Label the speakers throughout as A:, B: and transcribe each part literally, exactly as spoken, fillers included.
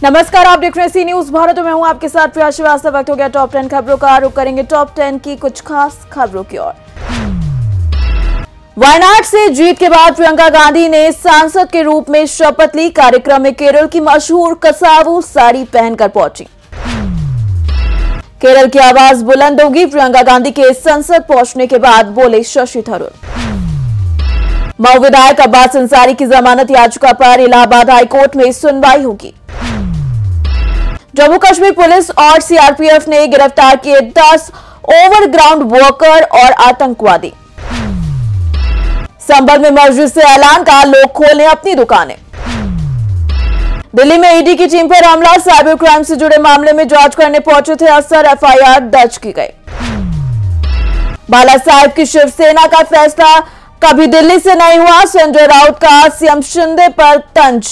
A: नमस्कार, आप देख रहे हैं सी न्यूज भारत में हूं आपके साथ प्रिया श्रीवास्तव। वक्त हो गया टॉप टेन खबरों का। रुक करेंगे टॉप टेन की कुछ खास खबरों की ओर। वायनाड से जीत के बाद प्रियंका गांधी ने सांसद के रूप में शपथ ली। कार्यक्रम में केरल की मशहूर कसावू साड़ी पहनकर पहुंची। केरल की आवाज बुलंद होगी। प्रियंका गांधी के संसद पहुंचने के बाद बोले शशि थरूर। मऊ विधायक अब्बास अंसारी की जमानत याचिका पर इलाहाबाद हाईकोर्ट में सुनवाई होगी। जम्मू कश्मीर पुलिस और सीआरपीएफ ने गिरफ्तार किए दस ओवरग्राउंड वर्कर और आतंकवादी। संबल में मस्जिद से ऐलान का लोग खोलें अपनी दुकानें। दिल्ली में ईडी की टीम पर हमला। साइबर क्राइम से जुड़े मामले में जांच करने पहुंचे थे असर। एफआईआर दर्ज की गई। बाला साहेब की शिवसेना का फैसला कभी दिल्ली से नहीं हुआ। संजय राउत का सीएम शिंदे पर तंज।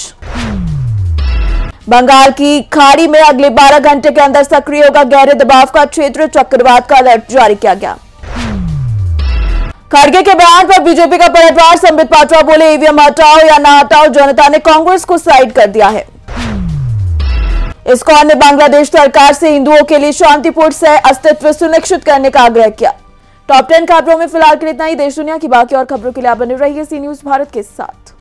A: बंगाल की खाड़ी में अगले बारह घंटे के अंदर सक्रिय होगा गहरे दबाव का क्षेत्र। चक्रवात का अलर्ट जारी किया गया। खड़गे के बयान पर बीजेपी का पलटवार। संबित पात्रा बोले ईवीएम हटाओ या ना हटाओ, जनता ने कांग्रेस को साइड कर दिया है। इस्कॉन ने बांग्लादेश सरकार से हिंदुओं के लिए शांतिपूर्ण सह अस्तित्व सुनिश्चित करने का आग्रह किया। टॉप टेन खबरों में फिलहाल के लिए इतना ही। देश दुनिया की बाकी और खबरों के लिए आप बने रहिए सी न्यूज भारत के साथ।